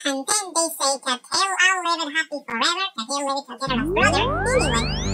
And then they say that he'll all live and happy forever, that he'll live together as brother. Anyway,